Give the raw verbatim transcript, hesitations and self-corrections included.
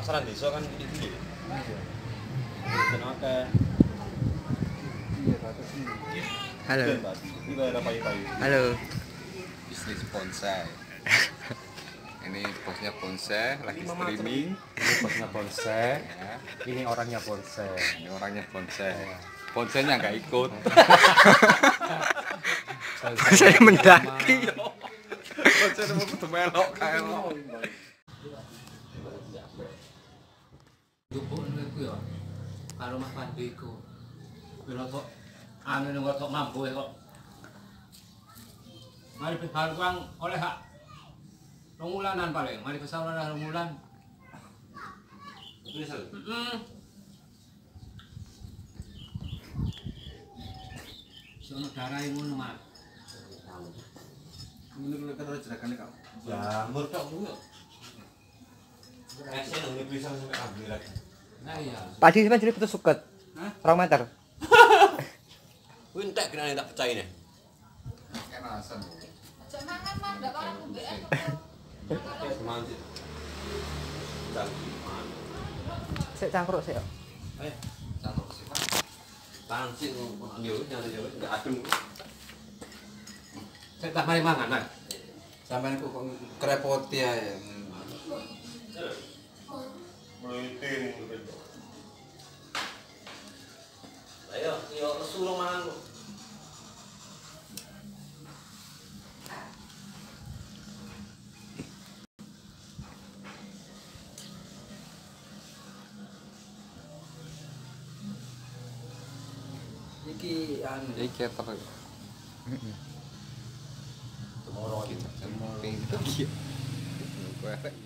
pasaran desa kan gede-gede. Iya. Tenaga. Iya, bagus sih. Halo. Ini ada payu-payu. Halo. Bisnis bonsai. Ini bosnya bonsai lagi streaming. Ini bosnya bonsai. Ya. Ini orangnya bonsai. Ini orangnya bonsai. Bonsainya nggak ikut. Saya mendaki. Bonsai mau kudu melok kae lo. Jupuk niku ya. Karo Mas Pandi iku. Bila kok anu ning kok mampu kok. Mari besar kuang oleh hak rongulanan paling. Mari besar oleh rongulan. Misal. Heeh. Sono darai ngono, Mas. Ini kalau kan jerakan kau. Jamur tok ku. Esen nang bisa sampai ambil lagi. Nah iya. Padi sampean jadi putus suket. Hah? Rong meter. Kuwi entek kena tak percaya nih. Kenasan. Aja mangan mah ndak karo B N. Semangat. Jangan. Sik cangkruk sik. Eh, Cantik sih, Pak. langsing yo nyari yo enggak adem. Saya tak mari mangan, Mas. Sampeyan kok kerepoti ae. Meliting. Ayo, yo suruh mangan. Iki anu Iki terus. Tomorrow Kita mau ping. Gue